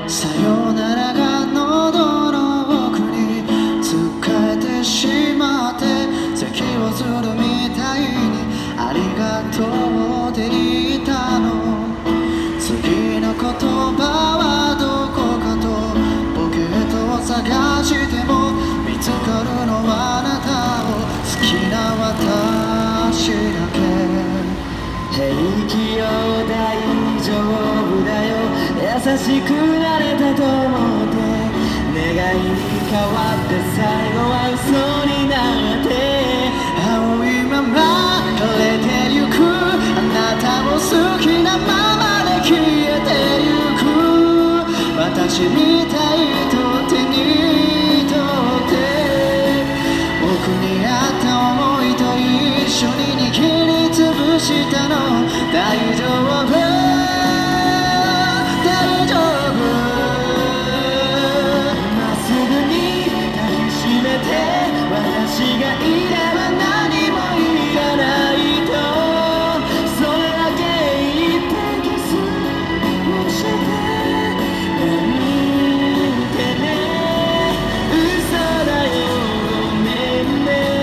さよならが喉の奥につっかえてしまって咳をするみたいにありがとうって言ったの。次の言葉はどこかとポケットを探しても見つかるのはあなたを好きな私だけ。 平気よ大丈夫だよ優しくなれたと思って願いに変わって最後は嘘になって青いまま枯れてゆくあなたを好きなままで消えてゆく私みたいと手に取って僕にあった想いと一緒に握りつぶしたの大丈夫大丈夫まっすぐに抱きしめて私がいれば何もいらないとそれだけ言ってキスをしてなんてね嘘だよごめんね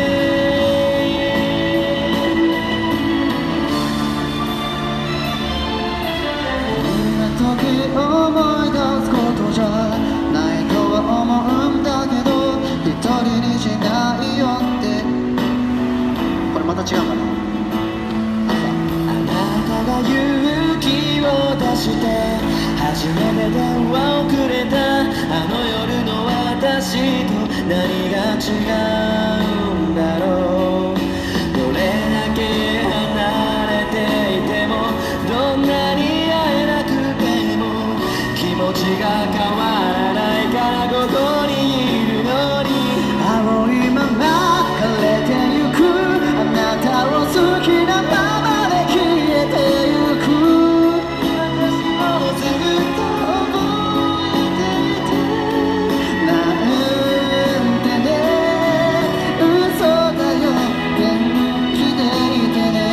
時思い出すことじゃないとは思うんだけど一人にしないよってこれまた違うかな。 あなたが勇気を出して初めて電話をくれたあの夜の私と何が違うんだろうどれだけ離れていてもどんなに会えなくても気持ちが変わらないからここにいるのに青いまま枯れてゆくあなたを好きなままで消えてゆく私もずっと覚えていてなんてね嘘だよ元気でいてね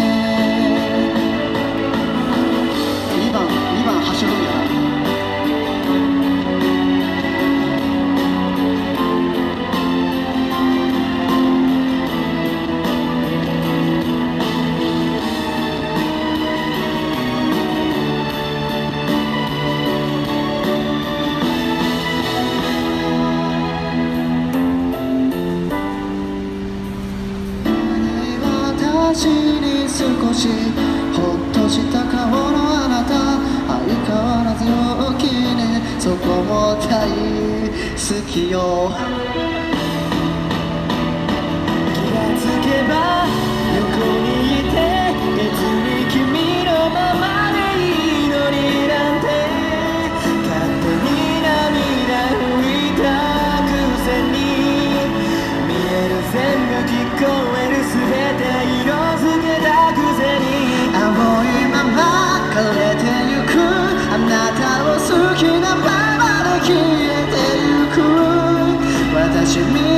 2番走るんだ。私に少しほっとした顔のあなた相変わらず陽気ねそこも大好きよ気がつけば横にいて別に君のままでいいのになんて勝手に涙拭いたくせに見える全部聞こえる全て色づけたくせに青いまま枯れてゆくあなたを好きなままで消えてゆく私み